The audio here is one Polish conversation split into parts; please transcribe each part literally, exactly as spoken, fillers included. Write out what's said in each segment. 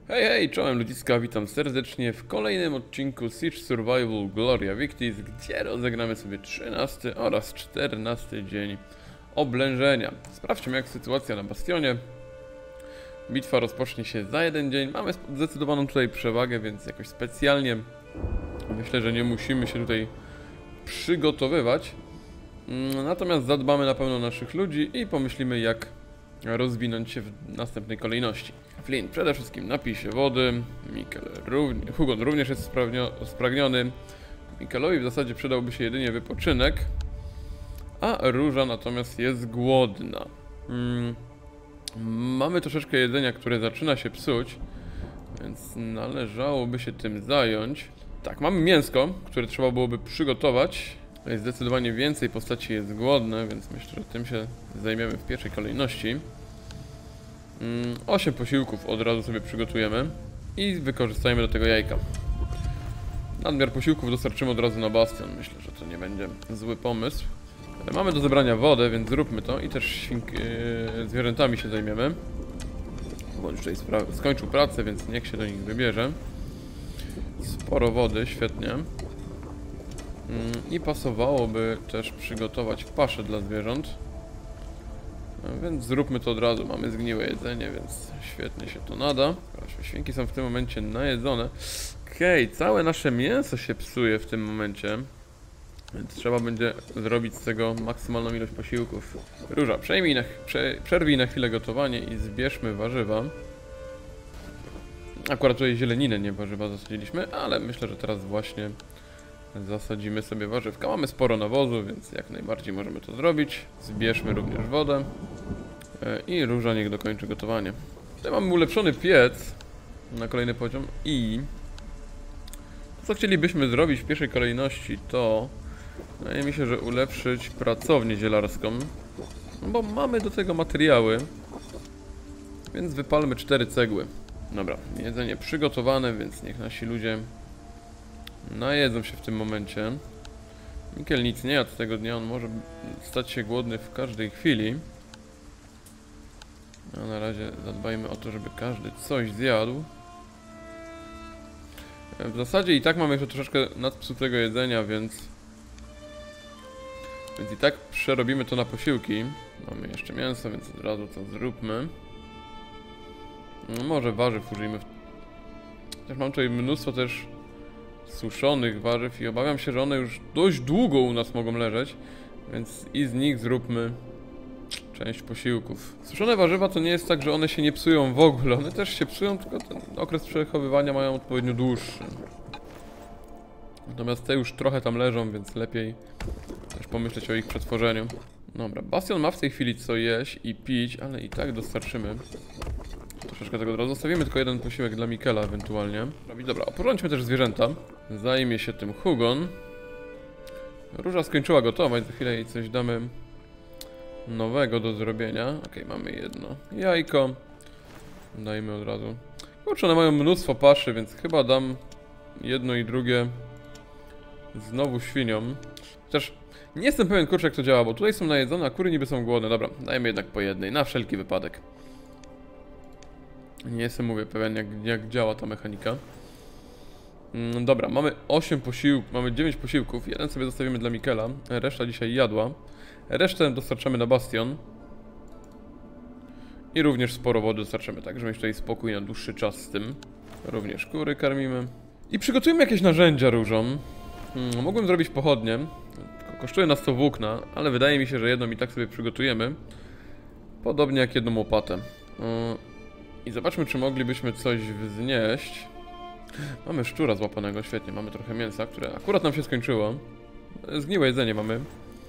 Hej, hej, czołem ludziska, witam serdecznie w kolejnym odcinku Siege Survival Gloria Victis, gdzie rozegramy sobie trzynasty oraz czternasty dzień oblężenia. Sprawdźmy, jak sytuacja na bastionie. Bitwa rozpocznie się za jeden dzień. Mamy zdecydowaną tutaj przewagę, więc jakoś specjalnie myślę, że nie musimy się tutaj przygotowywać. Natomiast zadbamy na pewno o naszych ludzi i pomyślimy, jak rozwinąć się w następnej kolejności. Flint przede wszystkim napij się wody. Mikkel równie, Hugon również jest spragniony. Mikkelowi w zasadzie przydałby się jedynie wypoczynek, a Róża natomiast jest głodna. Hmm. Mamy troszeczkę jedzenia, które zaczyna się psuć, więc należałoby się tym zająć. Tak, mamy mięsko, które trzeba byłoby przygotować. Zdecydowanie więcej postaci jest głodne, więc myślę, że tym się zajmiemy w pierwszej kolejności. osiem posiłków od razu sobie przygotujemy i wykorzystajmy do tego jajka. Nadmiar posiłków dostarczymy od razu na bastion. Myślę, że to nie będzie zły pomysł. Mamy do zebrania wodę, więc zróbmy to i też świnki, yy, zwierzętami się zajmiemy. Bądź tutaj skończył pracę, więc niech się do nich wybierze. Sporo wody, świetnie. I pasowałoby też przygotować paszę dla zwierząt. No więc zróbmy to od razu. Mamy zgniłe jedzenie, więc świetnie się to nada. Świnki są w tym momencie najedzone. Okej, okay, całe nasze mięso się psuje w tym momencie, więc trzeba będzie zrobić z tego maksymalną ilość posiłków. Róża, przejmij na, prze, przerwij na chwilę gotowanie i zbierzmy warzywa. Akurat tutaj zieleninę, nie warzywa zasadziliśmy, ale myślę, że teraz właśnie zasadzimy sobie warzywka. Mamy sporo nawozu, więc jak najbardziej możemy to zrobić. Zbierzmy również wodę i Róża niech dokończy gotowanie. Tutaj mamy ulepszony piec na kolejny poziom i to, co chcielibyśmy zrobić w pierwszej kolejności, to wydaje mi się, że ulepszyć pracownię zielarską, bo mamy do tego materiały, więc wypalmy cztery cegły. Dobra, jedzenie przygotowane, więc niech nasi ludzie najedzą się w tym momencie. Mikkel nic nie jadł tego dnia, on może stać się głodny w każdej chwili. A na razie zadbajmy o to, żeby każdy coś zjadł. W zasadzie i tak mamy jeszcze troszeczkę nadpsutego jedzenia, więc Więc i tak przerobimy to na posiłki. Mamy jeszcze mięso, więc od razu to zróbmy. No może warzyw użyjmy. Też mam tutaj mnóstwo też suszonych warzyw i obawiam się, że one już dość długo u nas mogą leżeć, więc i z nich zróbmy część posiłków. Suszone warzywa to nie jest tak, że one się nie psują w ogóle, one też się psują, tylko ten okres przechowywania mają odpowiednio dłuższy. Natomiast te już trochę tam leżą, więc lepiej też pomyśleć o ich przetworzeniu. Dobra, bastion ma w tej chwili co jeść i pić, ale i tak dostarczymy troszeczkę tego od razu. Zostawimy tylko jeden posiłek dla Mikkela ewentualnie. Dobra, oporządźmy też zwierzęta. Zajmie się tym Hugon. Róża skończyła gotować, za chwilę jej coś damy nowego do zrobienia. Ok, mamy jedno jajko. Dajmy od razu. Kurczę, one mają mnóstwo paszy, więc chyba dam jedno i drugie znowu świniom. Chociaż nie jestem pewien, kurczę, jak to działa, bo tutaj są najedzone, a kury niby są głodne. Dobra, dajmy jednak po jednej, na wszelki wypadek. Nie jestem, mówię, pewien, jak, jak działa ta mechanika. Mm, dobra, mamy osiem posiłków, mamy dziewięć posiłków. Jeden sobie zostawimy dla Mikkela, reszta dzisiaj jadła. Resztę dostarczamy na bastion. I również sporo wody dostarczymy, tak, żeby mieć tutaj spokój na dłuższy czas z tym. Również kury karmimy. I przygotujemy jakieś narzędzia Różą. Hmm, mogłem zrobić pochodnie. Kosztuje nas to włókna, ale wydaje mi się, że jedną i tak sobie przygotujemy. Podobnie jak jedną łopatę. Hmm. I zobaczmy, czy moglibyśmy coś wznieść. Mamy szczura złapanego, świetnie, mamy trochę mięsa, które akurat nam się skończyło. Zgniłe jedzenie mamy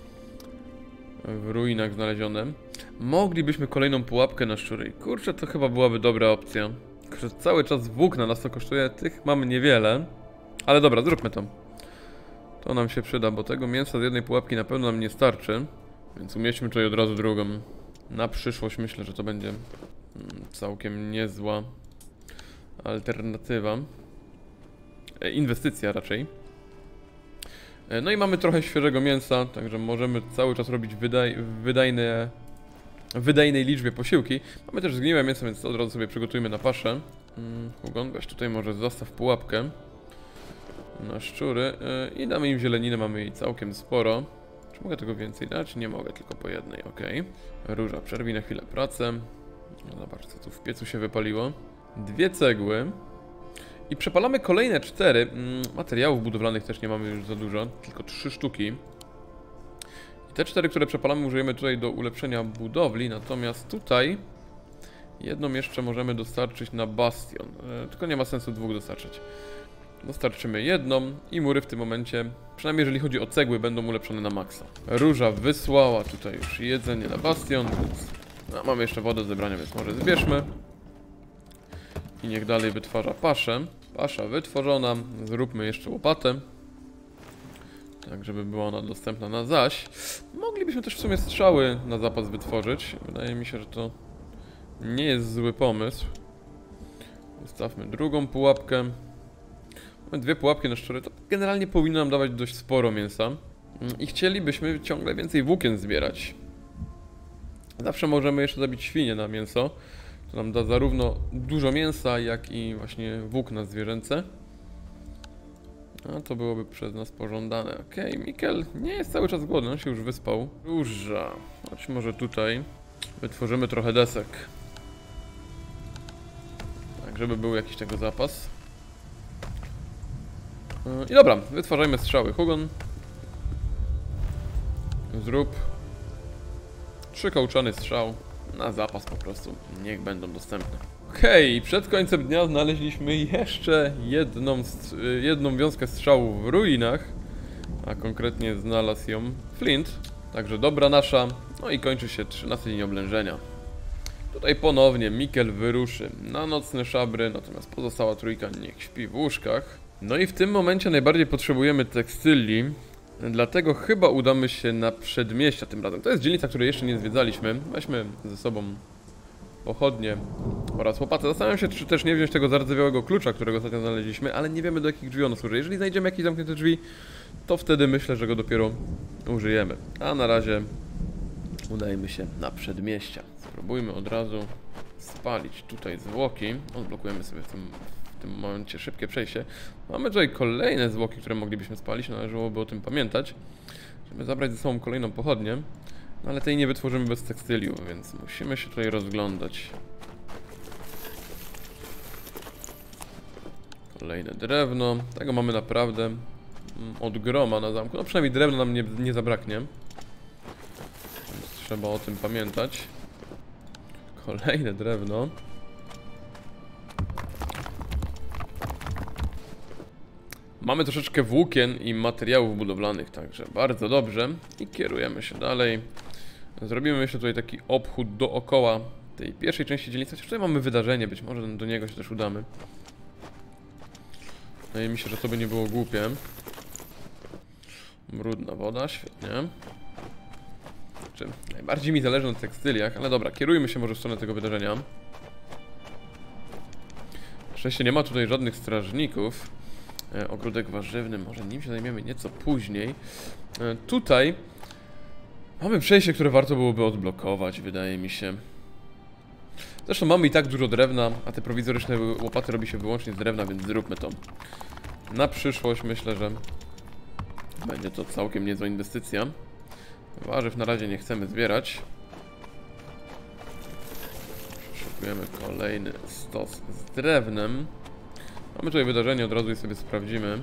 w ruinach znalezione. Moglibyśmy kolejną pułapkę na szczury. Kurczę, to chyba byłaby dobra opcja. Kurczę, cały czas włókna nas to kosztuje, tych mamy niewiele. Ale dobra, zróbmy to. To nam się przyda, bo tego mięsa z jednej pułapki na pewno nam nie starczy. Więc umieśćmy tutaj od razu drugą. Na przyszłość myślę, że to będzie całkiem niezła alternatywa. E, inwestycja raczej. E, no i mamy trochę świeżego mięsa, także możemy cały czas robić wydaj, wydajne, w wydajnej liczbie posiłki. Mamy też zgniłe mięso, więc od razu sobie przygotujmy na paszę. Mm, Hugon, weź tutaj może zostaw pułapkę na szczury yy, i damy im zieleninę, mamy jej całkiem sporo. Czy mogę tego więcej dać? Nie mogę, tylko po jednej, ok. Róża, przerwij na chwilę pracę. No zobacz, co tu w piecu się wypaliło. Dwie cegły. I przepalamy kolejne cztery. Mm, materiałów budowlanych też nie mamy już za dużo, tylko trzy sztuki. I te cztery, które przepalamy, użyjemy tutaj do ulepszenia budowli, natomiast tutaj jedną jeszcze możemy dostarczyć na bastion. E, tylko nie ma sensu dwóch dostarczyć. Dostarczymy jedną i mury w tym momencie, przynajmniej jeżeli chodzi o cegły, będą ulepszone na maksa. Róża wysłała tutaj już jedzenie na bastion, więc no, mamy jeszcze wodę do zebrania, więc może zbierzmy. I niech dalej wytwarza paszę. Pasza wytworzona, zróbmy jeszcze łopatę. Tak, żeby była ona dostępna na zaś. Moglibyśmy też w sumie strzały na zapas wytworzyć. Wydaje mi się, że to nie jest zły pomysł. Ustawmy drugą pułapkę. Mamy dwie pułapki na szczury, to generalnie powinno nam dawać dość sporo mięsa. I chcielibyśmy ciągle więcej włókien zbierać. Zawsze możemy jeszcze zabić świnie na mięso. To nam da zarówno dużo mięsa, jak i właśnie włókna zwierzęce. A to byłoby przez nas pożądane. Okej, okay, Mikkel nie jest cały czas głodny, on się już wyspał. Róża, chodź może tutaj. Wytworzymy trochę desek. Tak, żeby był jakiś tego zapas. I dobra, wytwarzajmy strzały. Hugon. Zrób trzy kołczany strzał na zapas po prostu. Niech będą dostępne. Okej, okay, przed końcem dnia znaleźliśmy jeszcze jedną, jedną wiązkę strzałów w ruinach. A konkretnie znalazł ją Flint. Także dobra nasza. No i kończy się trzynasty dzień oblężenia. Tutaj ponownie Mikkel wyruszy na nocne szabry, natomiast pozostała trójka niech śpi w łóżkach. No i w tym momencie najbardziej potrzebujemy tekstyli, dlatego chyba udamy się na przedmieścia tym razem. To jest dzielnica, której jeszcze nie zwiedzaliśmy. Weźmy ze sobą pochodnie oraz łopatę. Zastanawiam się, czy też nie wziąć tego zardzewiałego klucza, którego ostatnio znaleźliśmy, ale nie wiemy, do jakich drzwi ono służy. Jeżeli znajdziemy jakieś zamknięte drzwi, to wtedy myślę, że go dopiero użyjemy. A na razie udajemy się na przedmieścia. Spróbujmy od razu spalić tutaj zwłoki. Odblokujemy sobie w tym, w tym momencie szybkie przejście. Mamy tutaj kolejne zwłoki, które moglibyśmy spalić. Należałoby o tym pamiętać, żeby zabrać ze sobą kolejną pochodnię. No ale tej nie wytworzymy bez tekstyliu, więc musimy się tutaj rozglądać. Kolejne drewno. Tego mamy naprawdę od groma na zamku. No przynajmniej drewno nam nie, nie zabraknie. Więc trzeba o tym pamiętać. Kolejne drewno. Mamy troszeczkę włókien i materiałów budowlanych, także bardzo dobrze. I kierujemy się dalej. Zrobimy jeszcze tutaj taki obchód dookoła tej pierwszej części dzielnicy. Chociaż tutaj mamy wydarzenie, być może do niego się też udamy. Wydaje mi się, że to by nie było głupie. Brudna woda, świetnie. Znaczy, najbardziej mi zależy na tekstyliach, ale dobra, kierujmy się może w stronę tego wydarzenia. Na szczęście nie ma tutaj żadnych strażników. E, ogródek warzywny, może nim się zajmiemy nieco później. E, tutaj mamy przejście, które warto byłoby odblokować, wydaje mi się. Zresztą mamy i tak dużo drewna, a te prowizoryczne łopaty robi się wyłącznie z drewna, więc zróbmy to. Na przyszłość myślę, że będzie to całkiem niezła inwestycja. Warzyw na razie nie chcemy zbierać. Przeszukujemy kolejny stos z drewnem. Mamy tutaj wydarzenie, od razu je sobie sprawdzimy.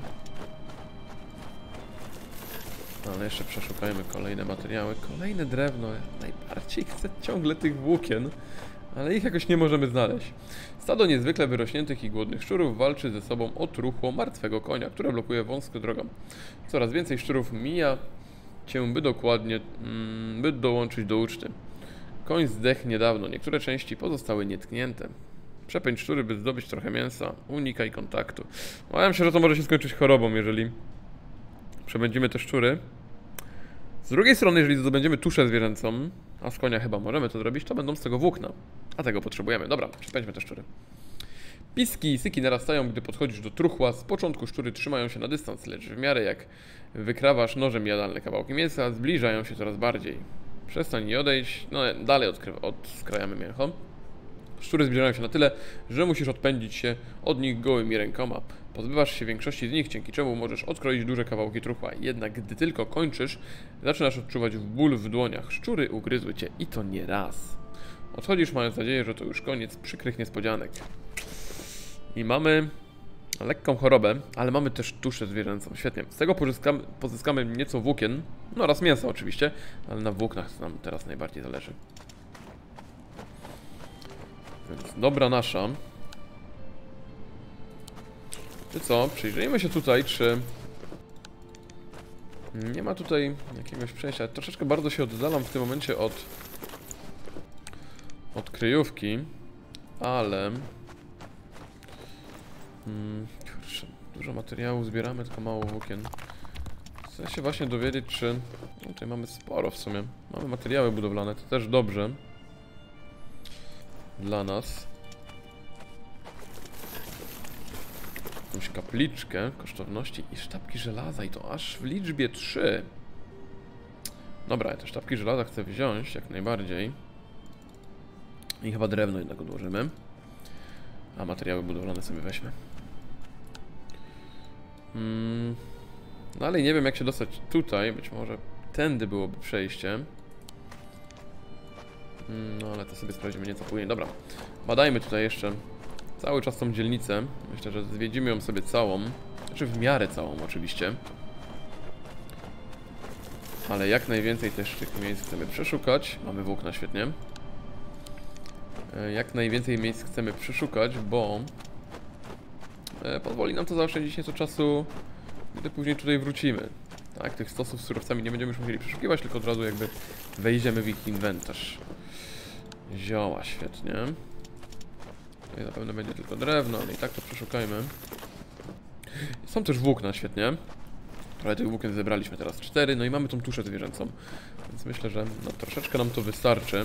Ale jeszcze przeszukajmy kolejne materiały. Kolejne drewno. Najbardziej chcę ciągle tych włókien, ale ich jakoś nie możemy znaleźć. Stado niezwykle wyrośniętych i głodnych szczurów walczy ze sobą o truchło martwego konia, które blokuje wąską drogę. Coraz więcej szczurów mija cię, by dokładnie, mm, by dołączyć do uczty. Koń zdechł niedawno, niektóre części pozostały nietknięte. Przepędź szczury, by zdobyć trochę mięsa. Unikaj kontaktu. Obawiam się, że to może się skończyć chorobą, jeżeli przepędzimy te szczury. Z drugiej strony, jeżeli zdobędziemy tuszę zwierzęcą, a z konia chyba możemy to zrobić, to będą z tego włókna. A tego potrzebujemy. Dobra, przepędźmy te szczury. Piski i syki narastają, gdy podchodzisz do truchła. Z początku szczury trzymają się na dystans, lecz w miarę jak wykrawasz nożem jadalne kawałki mięsa, zbliżają się coraz bardziej. Przestań i odejdź. No dalej odskrajamy mięcho. Szczury zbliżają się na tyle, że musisz odpędzić się od nich gołymi rękoma. Pozbywasz się większości z nich, dzięki czemu możesz odkroić duże kawałki truchła. Jednak gdy tylko kończysz, zaczynasz odczuwać ból w dłoniach. Szczury ugryzły cię i to nie raz. Odchodzisz, mając nadzieję, że to już koniec przykrych niespodzianek. I mamy lekką chorobę, ale mamy też tuszę zwierzęcą. Świetnie. Z tego pozyskamy, pozyskamy nieco włókien, no oraz mięsa oczywiście, ale na włóknach nam teraz najbardziej zależy. Więc dobra nasza. Czy co? Przyjrzyjmy się tutaj, czy nie ma tutaj jakiegoś przejścia. Troszeczkę bardzo się oddalam w tym momencie od od kryjówki, ale hmm, kurczę, dużo materiału zbieramy, tylko mało włókien. Chcę się właśnie dowiedzieć, czy no, tutaj mamy sporo w sumie. Mamy materiały budowlane, to też dobrze dla nas. Jakąś kapliczkę kosztowności i sztabki żelaza, i to aż w liczbie trzy. Dobra, ja te sztabki żelaza chcę wziąć jak najbardziej. I chyba drewno jednak odłożymy. A materiały budowlane sobie weźmy. Hmm. No ale nie wiem, jak się dostać tutaj. Być może tędy byłoby przejście. Hmm, no ale to sobie sprawdzimy nieco później. Dobra, badajmy tutaj jeszcze cały czas tą dzielnicę. Myślę, że zwiedzimy ją sobie całą. Znaczy w miarę całą oczywiście. Ale jak najwięcej też tych miejsc chcemy przeszukać. Mamy włókna, świetnie. Jak najwięcej miejsc chcemy przeszukać, bo pozwoli nam to zaoszczędzić nieco czasu, gdy później tutaj wrócimy. Tak, tych stosów z surowcami nie będziemy już musieli przeszukiwać, tylko od razu jakby wejdziemy w ich inwentarz. Zioła, świetnie. Tutaj zapewne będzie tylko drewno, ale i tak to przeszukajmy. Są też włókna, świetnie. Trochę tych włókien zebraliśmy teraz cztery, no i mamy tą tuszę zwierzęcą. Więc myślę, że no, troszeczkę nam to wystarczy.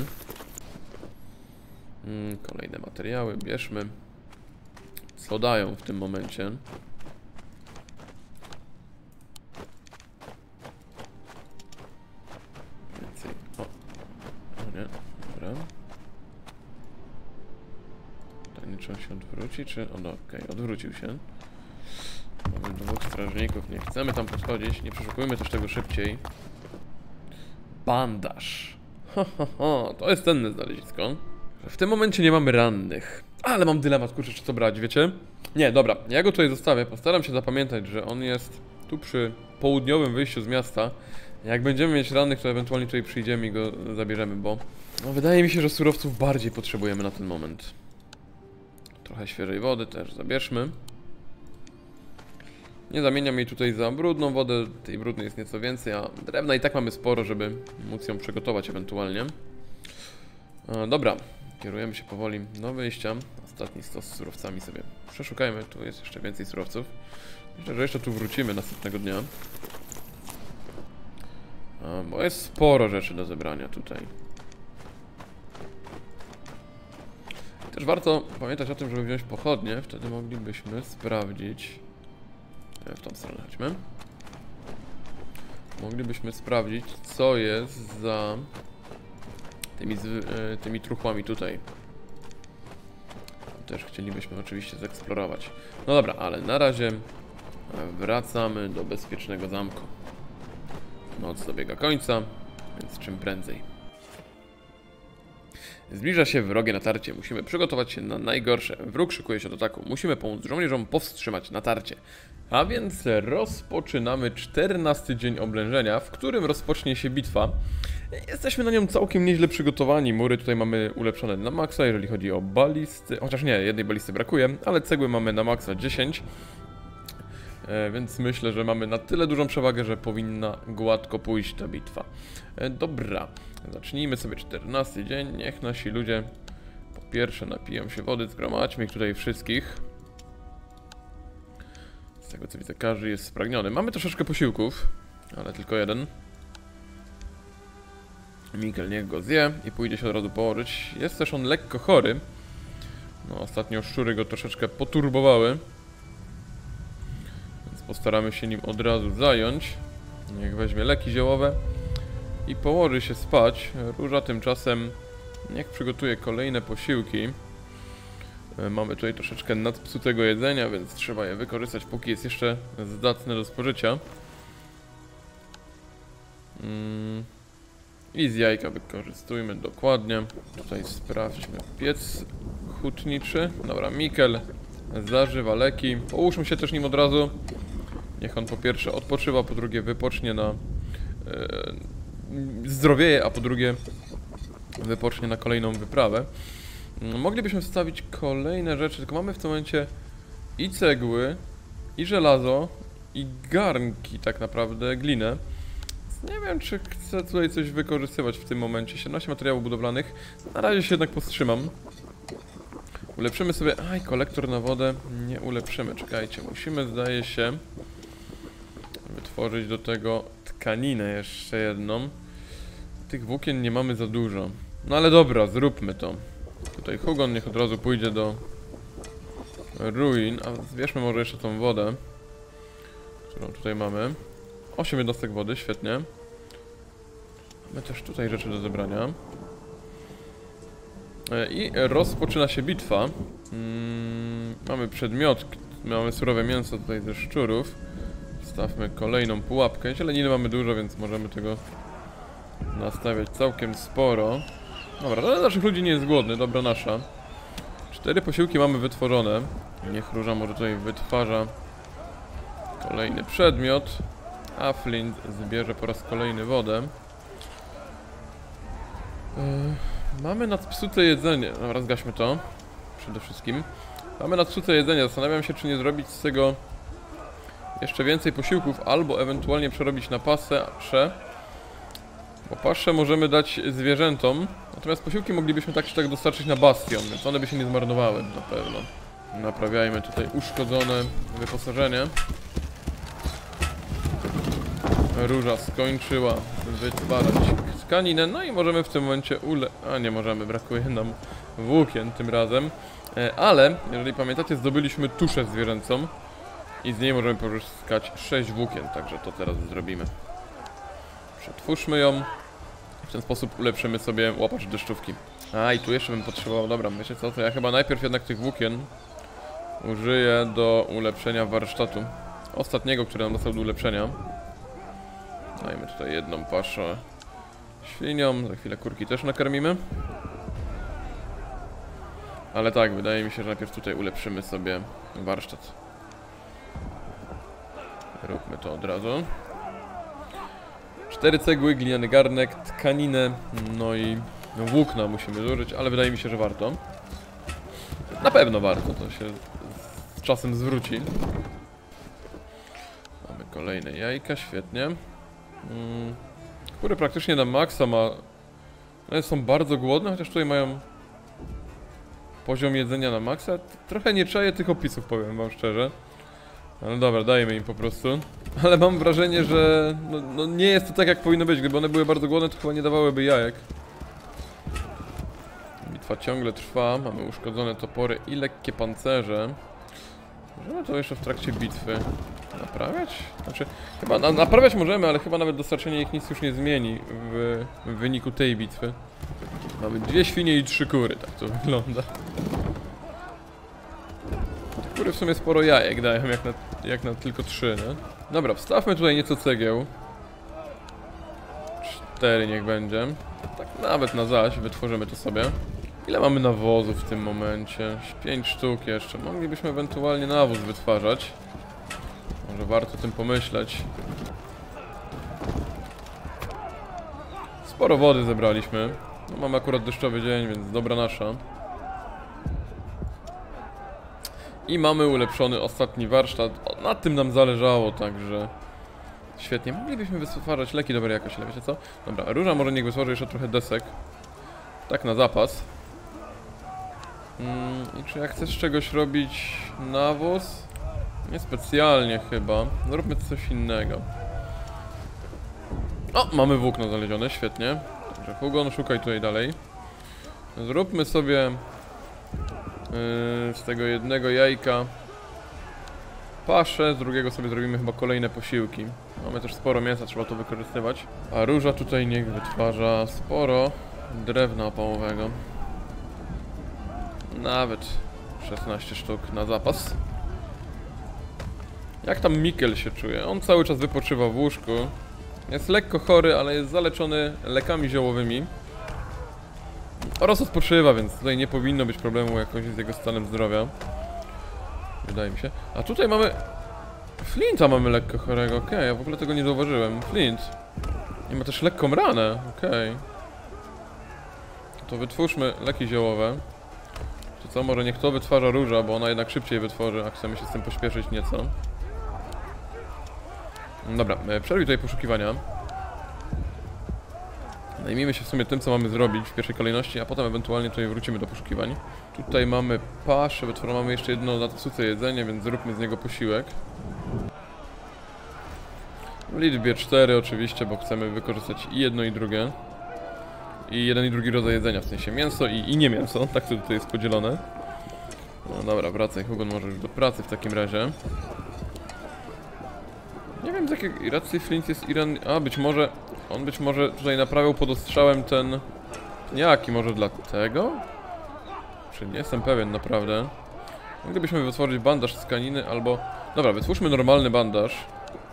Hmm, kolejne materiały, bierzmy. Co dają w tym momencie? Więcej. O, o nie, dobra. Pytanie, czy on się odwróci, czy... O, no, okej, okay, odwrócił się. Mamy dwóch strażników, nie chcemy tam podchodzić, nie przeszukujmy też tego szybciej. Bandaż. Ho, ho, ho, to jest cenne znalezisko. W tym momencie nie mamy rannych. Ale mam dylemat, kurczę, czy to brać, wiecie? Nie, dobra, ja go tutaj zostawię. Postaram się zapamiętać, że on jest tu przy południowym wyjściu z miasta. Jak będziemy mieć rannych, to ewentualnie tutaj przyjdziemy i go zabierzemy, bo no, wydaje mi się, że surowców bardziej potrzebujemy na ten moment. Trochę świeżej wody też zabierzmy. Nie zamieniam jej tutaj za brudną wodę. Tej brudnej jest nieco więcej, a drewna i tak mamy sporo, żeby móc ją przygotować ewentualnie. E, dobra. Kierujemy się powoli do wyjścia. Ostatni stos z surowcami sobie przeszukajmy. Tu jest jeszcze więcej surowców. Myślę, że jeszcze tu wrócimy następnego dnia. A, bo jest sporo rzeczy do zebrania tutaj. Też warto pamiętać o tym, żeby wziąć pochodnie. Wtedy moglibyśmy sprawdzić... W tą stronę chodźmy. Moglibyśmy sprawdzić, co jest za... Tymi, z, tymi truchłami tutaj. Też chcielibyśmy oczywiście zeksplorować. No dobra, ale na razie wracamy do bezpiecznego zamku. Noc dobiega końca, więc czym prędzej. Zbliża się wrogie natarcie. Musimy przygotować się na najgorsze. Wróg szykuje się do ataku. Musimy pomóc żołnierzom powstrzymać natarcie. A więc rozpoczynamy czternasty dzień oblężenia, w którym rozpocznie się bitwa. Jesteśmy na nią całkiem nieźle przygotowani. Mury tutaj mamy ulepszone na maksa, jeżeli chodzi o balisty. Chociaż nie, jednej balisty brakuje, ale cegły mamy na maksa dziesięć. E, więc myślę, że mamy na tyle dużą przewagę, że powinna gładko pójść ta bitwa. E, dobra, zacznijmy sobie czternasty dzień. Niech nasi ludzie po pierwsze napiją się wody. Zgromadźmy ich tutaj wszystkich. Z tego co widzę, każdy jest spragniony. Mamy troszeczkę posiłków, ale tylko jeden. Mikkel niech go zje i pójdzie się od razu położyć. Jest też on lekko chory. No, ostatnio szczury go troszeczkę poturbowały. Więc postaramy się nim od razu zająć. Niech weźmie leki ziołowe i i położy się spać. Róża tymczasem niech przygotuje kolejne posiłki. Mamy tutaj troszeczkę nadpsutego jedzenia, więc trzeba je wykorzystać, póki jest jeszcze zdatne do spożycia. Mm. I z jajka wykorzystujmy dokładnie. Tutaj sprawdźmy piec hutniczy. Dobra, Mikkel zażywa leki. Połóżmy się też nim od razu. Niech on po pierwsze odpoczywa, po drugie wypocznie na... Yy, zdrowieje, a po drugie wypocznie na kolejną wyprawę. Moglibyśmy wstawić kolejne rzeczy, tylko mamy w tym momencie i cegły, i żelazo, i garnki tak naprawdę, glinę. Nie wiem, czy chcę tutaj coś wykorzystywać w tym momencie. siedemnaście materiałów budowlanych. Na razie się jednak powstrzymam. Ulepszymy sobie... Aj, kolektor na wodę. Nie ulepszymy, czekajcie. Musimy, zdaje się, wytworzyć do tego tkaninę jeszcze jedną. Tych włókien nie mamy za dużo. No ale dobra, zróbmy to. Tutaj Hugon niech od razu pójdzie do ruin. A zbierzmy może jeszcze tą wodę, którą tutaj mamy. osiem jednostek wody, świetnie. Mamy też tutaj rzeczy do zebrania. I rozpoczyna się bitwa. Hmm, mamy przedmiotki, mamy surowe mięso tutaj ze szczurów. Wstawmy kolejną pułapkę. Zieleniny mamy dużo, więc możemy tego nastawiać całkiem sporo. Dobra, ale naszych ludzi nie jest głodny, dobra nasza. Cztery posiłki mamy wytworzone. Niech Róża może tutaj wytwarza kolejny przedmiot. A Flint zbierze po raz kolejny wodę. Yy, mamy nadpsute jedzenie. Dobra, zgaśmy to. Przede wszystkim. Mamy nadpsute jedzenie. Zastanawiam się, czy nie zrobić z tego jeszcze więcej posiłków, albo ewentualnie przerobić na paszę. Bo paszę możemy dać zwierzętom. Natomiast posiłki moglibyśmy tak czy tak dostarczyć na bastion, więc one by się nie zmarnowały na pewno. Naprawiajmy tutaj uszkodzone wyposażenie. Róża skończyła wytwarzać tkaninę, no i możemy w tym momencie ule... A nie możemy, brakuje nam włókien tym razem. E, ale, jeżeli pamiętacie, zdobyliśmy tuszę zwierzęcą i z niej możemy pozyskać sześć włókien, także to teraz zrobimy. Przetwórzmy ją. W ten sposób ulepszymy sobie łapacz deszczówki. A i tu jeszcze bym potrzebował, dobra, wiecie co, to ja chyba najpierw jednak tych włókien użyję do ulepszenia warsztatu ostatniego, który nam dostał do ulepszenia. Dajmy tutaj jedną paszę świniom, za chwilę kurki też nakarmimy. Ale tak, wydaje mi się, że najpierw tutaj ulepszymy sobie warsztat. Róbmy to od razu. Cztery cegły, gliniany garnek, tkaninę, no i włókna musimy zużyć, ale wydaje mi się, że warto. Na pewno warto, to się z czasem zwróci. Mamy kolejne jajka, świetnie. Hmm. Kury praktycznie na maksa ma... One są bardzo głodne, chociaż tutaj mają poziom jedzenia na maksa. Trochę nie czaję tych opisów, powiem wam szczerze. No dobra, dajmy im po prostu. Ale mam wrażenie, że no, no nie jest to tak, jak powinno być. Gdyby one były bardzo głodne, to chyba nie dawałyby jajek. Bitwa ciągle trwa. Mamy uszkodzone topory i lekkie pancerze. Możemy to jeszcze w trakcie bitwy naprawiać? Znaczy, chyba na, naprawiać możemy, ale chyba nawet dostarczenie ich nic już nie zmieni w, w wyniku tej bitwy. Mamy dwie świnie i trzy kury, tak to wygląda. Kury w sumie sporo jajek dają, jak na, jak na tylko trzy, nie? Dobra, wstawmy tutaj nieco cegieł. Cztery niech będzie. Tak nawet na zaś, wytworzymy to sobie. Ile mamy nawozów w tym momencie? Pięć sztuk jeszcze. Moglibyśmy ewentualnie nawóz wytwarzać. Może warto o tym pomyśleć. Sporo wody zebraliśmy. No, mamy akurat deszczowy dzień, więc dobra nasza. I mamy ulepszony ostatni warsztat. O, na tym nam zależało, także świetnie. Moglibyśmy wytwarzać leki dobrej jakości, ale wiecie co? Dobra, Róża może niech wytworzy jeszcze trochę desek. Tak na zapas. Hmm, i czy ja chcę z czegoś robić nawóz? Niespecjalnie chyba. Zróbmy coś innego. O, mamy włókno znalezione, świetnie. Także Hugon, szukaj tutaj dalej. Zróbmy sobie yy, z tego jednego jajka paszę, z drugiego sobie zrobimy chyba kolejne posiłki. Mamy też sporo mięsa, trzeba to wykorzystywać. A Róża tutaj niech wytwarza sporo drewna opałowego. Nawet szesnaście sztuk na zapas. Jak tam Mikkel się czuje? On cały czas wypoczywa w łóżku. Jest lekko chory, ale jest zaleczony lekami ziołowymi. Oraz odpoczywa, więc tutaj nie powinno być problemu jakoś z jego stanem zdrowia. Wydaje mi się. A tutaj mamy... Flinta mamy lekko chorego, okej, okay, ja w ogóle tego nie zauważyłem. Flint. I ma też lekką ranę, okej. Okay. To wytwórzmy leki ziołowe. Czy co, może niech to wytwarza róża, bo ona jednak szybciej wytworzy, a chcemy się z tym pośpieszyć nieco. Dobra, przerwij tutaj poszukiwania. Zajmijmy się w sumie tym, co mamy zrobić w pierwszej kolejności, a potem ewentualnie tutaj wrócimy do poszukiwań. Tutaj mamy paszę, wytworzymy mamy jeszcze jedno na to suche jedzenie, więc zróbmy z niego posiłek. W liczbie cztery oczywiście, bo chcemy wykorzystać i jedno i drugie. I jeden i drugi rodzaj jedzenia, w sensie mięso i, i nie mięso, tak to tutaj jest podzielone. No dobra, wracaj, Hugon, może już do pracy w takim razie. Nie wiem z jakiej racji Flint jest Iran... A, być może... On być może tutaj naprawiał pod ostrzałem ten... Jaki może dlatego? Czy nie jestem pewien naprawdę. Moglibyśmy wytworzyć bandaż z tkaniny albo... Dobra, wytwórzmy normalny bandaż.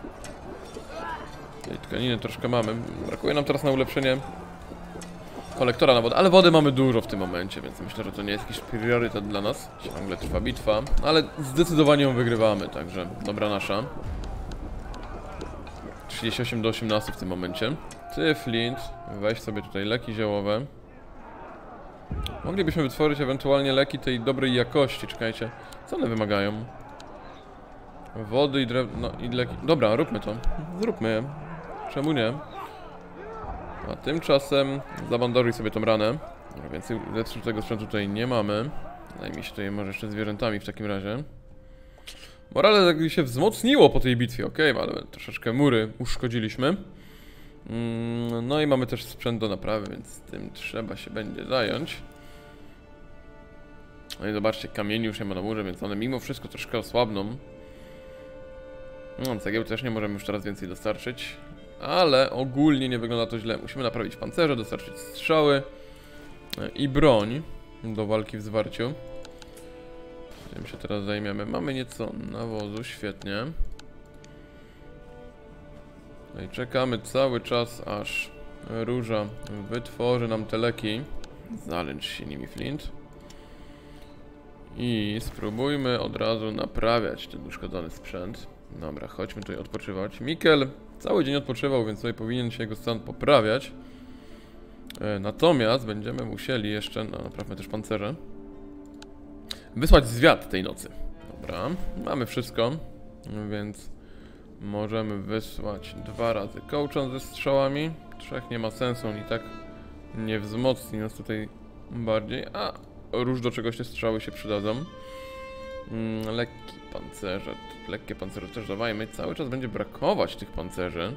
Tej tkaniny troszkę mamy. Brakuje nam teraz na ulepszenie kolektora na wodę, ale wody mamy dużo w tym momencie, więc myślę, że to nie jest jakiś priorytet dla nas. Ciągle trwa bitwa, ale zdecydowanie ją wygrywamy, także dobra nasza. trzydzieści osiem do osiemnastu w tym momencie. Ty, Flint, weź sobie tutaj leki ziołowe. Moglibyśmy wytworzyć ewentualnie leki tej dobrej jakości, czekajcie. Co one wymagają? Wody i drewno i leki. Dobra, róbmy to. Zróbmy je. Czemu nie? A tymczasem zabandażuj sobie tą ranę. Więcej tego sprzętu tutaj nie mamy. Zajmij się tutaj może jeszcze zwierzętami w takim razie. Morale jakby się wzmocniło po tej bitwie, ok, ale troszeczkę mury uszkodziliśmy. Mm, no i mamy też sprzęt do naprawy, więc tym trzeba się będzie zająć. No i zobaczcie, kamieni już nie ma na murze, więc one mimo wszystko troszkę osłabną. No, cegieł też nie możemy już teraz więcej dostarczyć. Ale ogólnie nie wygląda to źle. Musimy naprawić pancerze, dostarczyć strzały i broń do walki w zwarciu. Tym się teraz zajmiemy. Mamy nieco nawozu, świetnie. No i czekamy cały czas, aż róża wytworzy nam te leki. Zalęcz się nimi, Flint. I spróbujmy od razu naprawiać ten uszkodzony sprzęt. Dobra, chodźmy tutaj odpoczywać. Mikkel cały dzień odpoczywał, więc tutaj powinien się jego stan poprawiać. Natomiast będziemy musieli jeszcze, no naprawmy też pancerze, wysłać zwiat tej nocy. Dobra, mamy wszystko, więc możemy wysłać dwa razy kołczan ze strzałami. Trzech nie ma sensu, on i tak nie wzmocni nas tutaj bardziej, a róż do czegoś te strzały się przydadzą. Mm, lekki pancerze, lekkie pancerze też dawajmy. Cały czas będzie brakować tych pancerzy.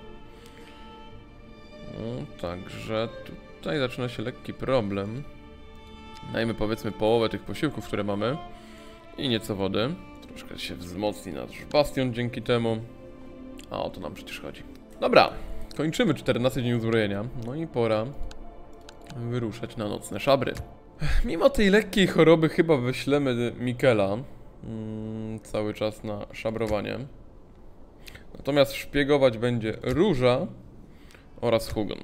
No, także tutaj zaczyna się lekki problem. Dajmy powiedzmy połowę tych posiłków, które mamy. I nieco wody. Troszkę się wzmocni nasz bastion dzięki temu. A o to nam przecież chodzi. Dobra, kończymy czternasty dzień uzbrojenia. No i pora wyruszać na nocne szabry. Mimo tej lekkiej choroby chyba wyślemy Mikkela mm, cały czas na szabrowanie. Natomiast szpiegować będzie Róża oraz Hugon.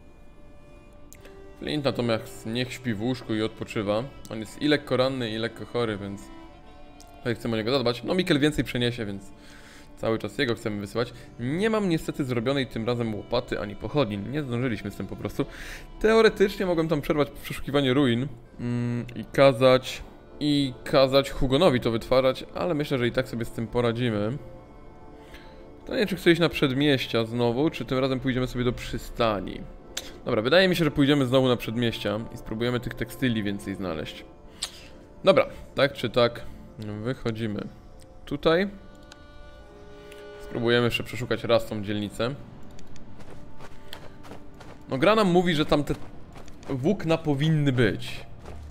Flint natomiast niech śpi w łóżku i odpoczywa. On jest i lekko ranny, i lekko chory, więc tutaj chcemy o niego zadbać. No Mikkel więcej przeniesie, więc cały czas jego chcemy wysyłać. Nie mam niestety zrobionej tym razem łopaty ani pochodni. Nie zdążyliśmy z tym po prostu. Teoretycznie mogłem tam przerwać przeszukiwanie ruin mm, i kazać i kazać Hugonowi to wytwarzać, ale myślę, że i tak sobie z tym poradzimy. Pytanie, czy chcę iść na przedmieścia znowu, czy tym razem pójdziemy sobie do przystani. Dobra, wydaje mi się, że pójdziemy znowu na przedmieścia i spróbujemy tych tekstyli więcej znaleźć. Dobra, tak czy tak wychodzimy tutaj. Spróbujemy jeszcze przeszukać raz tą dzielnicę. No gra nam mówi, że tam te włókna powinny być.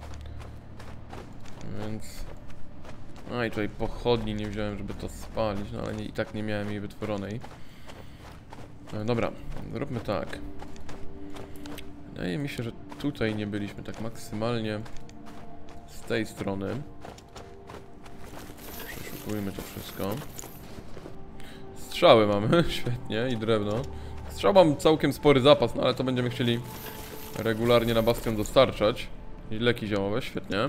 Więc... A i tutaj pochodni nie wziąłem, żeby to spalić, no ale nie, i tak nie miałem jej wytworzonej. No, dobra, zróbmy tak. Wydaje mi się, że tutaj nie byliśmy tak maksymalnie z tej strony. Szykujmy to wszystko. Strzały mamy, świetnie, i drewno. Strzał mam całkiem spory zapas, no ale to będziemy chcieli regularnie na bastion dostarczać. I leki ziołowe, świetnie.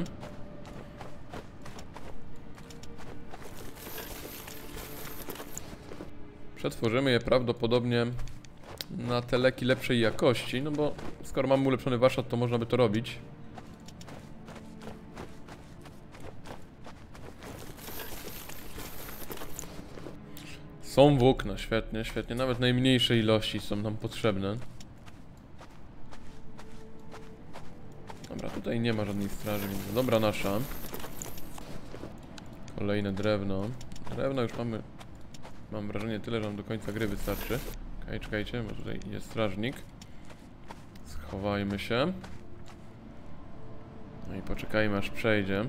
Przetworzymy je prawdopodobnie na te leki lepszej jakości, no bo skoro mamy ulepszony warsztat, to można by to robić. Są włókna, świetnie, świetnie. Nawet najmniejsze ilości są nam potrzebne. Dobra, tutaj nie ma żadnej straży, więc dobra nasza. Kolejne drewno. Drewno już mamy, mam wrażenie, tyle, że nam do końca gry wystarczy. Okej, czekajcie, bo tutaj jest strażnik. Schowajmy się. No i poczekajmy, aż przejdzie.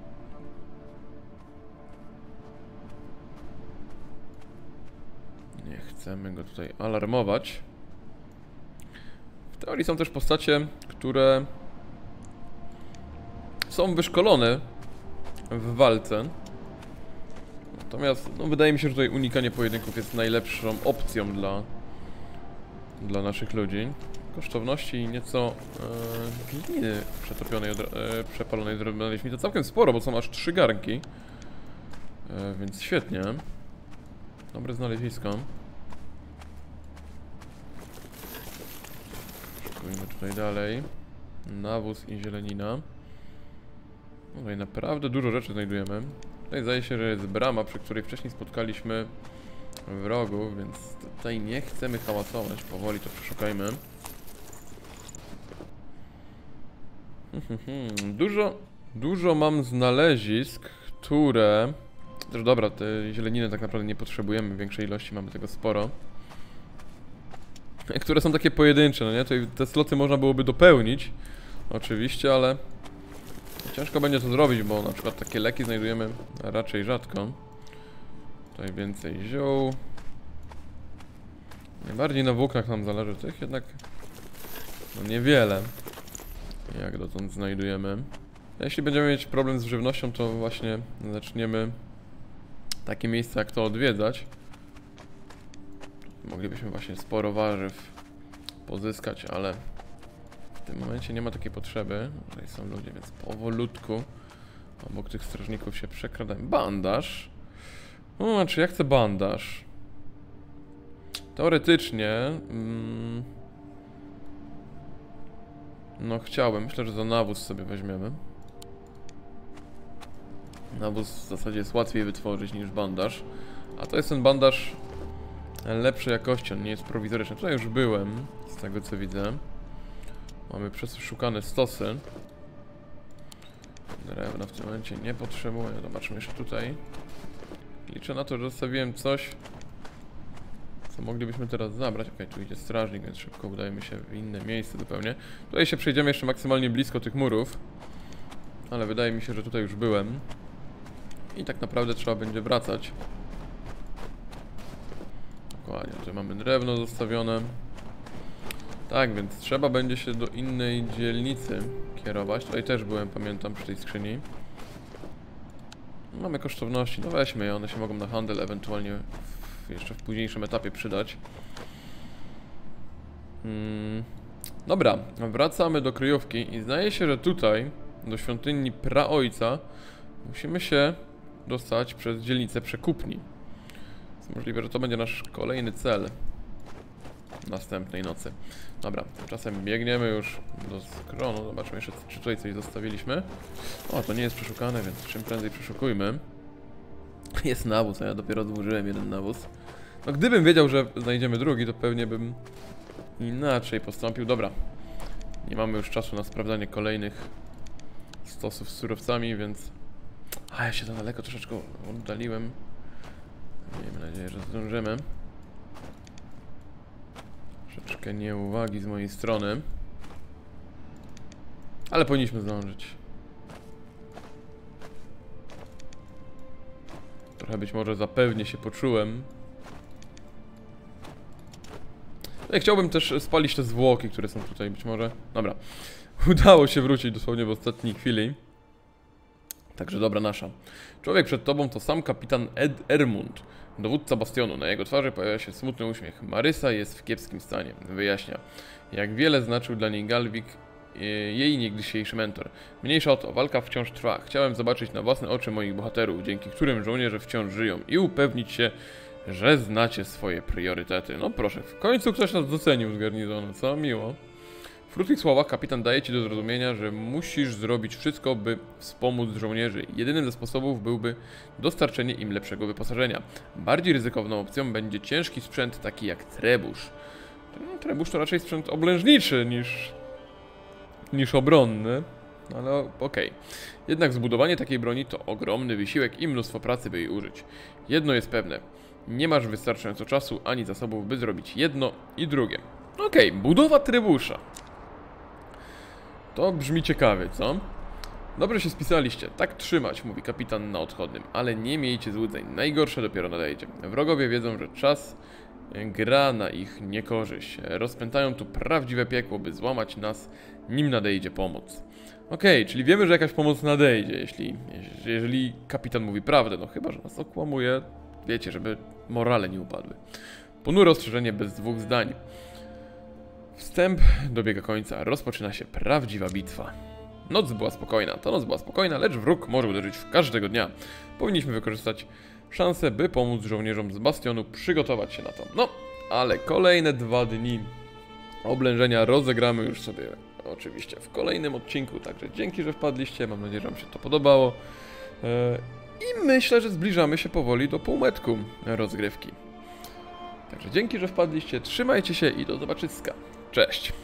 Nie chcemy go tutaj alarmować. W teorii są też postacie, które są wyszkolone w walce. Natomiast no, wydaje mi się, że tutaj unikanie pojedynków jest najlepszą opcją dla, dla naszych ludzi. Kosztowności nieco e, gliny przetopionej, e, przepalonej znaleźliśmy to całkiem sporo, bo są aż trzy garnki. E, więc świetnie. Dobre znalezisko. Szykujmy tutaj dalej. Nawóz i zielenina. No tutaj naprawdę dużo rzeczy znajdujemy. Tutaj zdaje się, że jest brama, przy której wcześniej spotkaliśmy wrogów, więc tutaj nie chcemy hałasować. Powoli to przeszukajmy. Dużo, dużo mam znalezisk, które... Też dobra, te zieleniny tak naprawdę nie potrzebujemy w większej ilości, mamy tego sporo. Które są takie pojedyncze, no nie? Tutaj te sloty można byłoby dopełnić, oczywiście, ale ciężko będzie to zrobić, bo na przykład takie leki znajdujemy raczej rzadko. Tutaj więcej ziół. Najbardziej na włóknach nam zależy, tych jednak no niewiele, jak dotąd znajdujemy. Jeśli będziemy mieć problem z żywnością, to właśnie zaczniemy takie miejsca jak to odwiedzać. Moglibyśmy właśnie sporo warzyw pozyskać, ale w tym momencie nie ma takiej potrzeby. Tutaj są ludzie, więc powolutku obok tych strażników się przekradamy. Bandaż. No, znaczy ja chcę bandaż. Teoretycznie mm, no chciałbym, myślę, że za nawóz sobie weźmiemy. Nawóz w zasadzie jest łatwiej wytworzyć niż bandaż. A to jest ten bandaż lepszej jakości, on nie jest prowizoryczny. Tutaj już byłem, z tego co widzę. Mamy przeszukane stosy. Drewna w tym momencie nie potrzebuję. Zobaczmy jeszcze tutaj. Liczę na to, że zostawiłem coś, co moglibyśmy teraz zabrać. Ok, tu idzie strażnik, więc szybko udajemy się w inne miejsce zupełnie. Tutaj się przejdziemy jeszcze maksymalnie blisko tych murów. Ale wydaje mi się, że tutaj już byłem. I tak naprawdę trzeba będzie wracać. Dokładnie, tutaj mamy drewno zostawione. Tak, więc trzeba będzie się do innej dzielnicy kierować. Tutaj też byłem, pamiętam, przy tej skrzyni. Mamy kosztowności, no weźmy je, one się mogą na handel ewentualnie w, jeszcze w późniejszym etapie przydać. Hmm. Dobra, wracamy do kryjówki i zdaje się, że tutaj, do świątyni praojca, musimy się dostać przez dzielnicę przekupni. Jest możliwe, że to będzie nasz kolejny cel następnej nocy. Dobra, tymczasem biegniemy już do skronu. Zobaczmy jeszcze, czy tutaj coś zostawiliśmy. O, to nie jest przeszukane, więc czym prędzej przeszukujmy. Jest nawóz, a ja dopiero odłożyłem jeden nawóz. No gdybym wiedział, że znajdziemy drugi, to pewnie bym inaczej postąpił. Dobra, nie mamy już czasu na sprawdzanie kolejnych stosów z surowcami, więc... A, ja się za daleko troszeczkę oddaliłem. Miejmy nadzieję, że zdążymy. Troszeczkę nieuwagi z mojej strony. Ale powinniśmy zdążyć. Trochę być może zapewnie się poczułem. Ja chciałbym też spalić te zwłoki, które są tutaj, być może... Dobra. Udało się wrócić dosłownie w ostatniej chwili. Także dobra nasza. Człowiek przed tobą to sam kapitan Ed Ermund, dowódca bastionu. Na jego twarzy pojawia się smutny uśmiech. Marysa jest w kiepskim stanie. Wyjaśnia, jak wiele znaczył dla niej Galwik, jej niegdysiejszy mentor. Mniejsza o to, walka wciąż trwa. Chciałem zobaczyć na własne oczy moich bohaterów, dzięki którym żołnierze wciąż żyją i upewnić się, że znacie swoje priorytety. No proszę, w końcu ktoś nas docenił z garnizonu, co miło. W krótkich słowach kapitan daje ci do zrozumienia, że musisz zrobić wszystko, by wspomóc żołnierzy. Jedynym ze sposobów byłby dostarczenie im lepszego wyposażenia. Bardziej ryzykowną opcją będzie ciężki sprzęt taki jak trebusz. No, trebusz to raczej sprzęt oblężniczy niż, niż obronny, ale okej. Okay. Jednak zbudowanie takiej broni to ogromny wysiłek i mnóstwo pracy, by jej użyć. Jedno jest pewne. Nie masz wystarczająco czasu ani zasobów, by zrobić jedno i drugie. Okej, okay, budowa trebusza. To brzmi ciekawie, co? Dobrze się spisaliście. Tak trzymać, mówi kapitan na odchodnym. Ale nie miejcie złudzeń. Najgorsze dopiero nadejdzie. Wrogowie wiedzą, że czas gra na ich niekorzyść. Rozpętają tu prawdziwe piekło, by złamać nas, nim nadejdzie pomoc. Okej, okay, czyli wiemy, że jakaś pomoc nadejdzie, jeśli, jeżeli kapitan mówi prawdę. No chyba, że nas okłamuje. Wiecie, żeby morale nie upadły. Ponure ostrzeżenie bez dwóch zdań. Wstęp dobiega końca, rozpoczyna się prawdziwa bitwa. Noc była spokojna, ta noc była spokojna, lecz wróg może uderzyć w każdego dnia. Powinniśmy wykorzystać szansę, by pomóc żołnierzom z bastionu przygotować się na to. No, ale kolejne dwa dni oblężenia rozegramy już sobie oczywiście w kolejnym odcinku. Także dzięki, że wpadliście, mam nadzieję, że wam się to podobało. I myślę, że zbliżamy się powoli do półmetku rozgrywki. Także dzięki, że wpadliście, trzymajcie się i do zobaczyska. Cześć!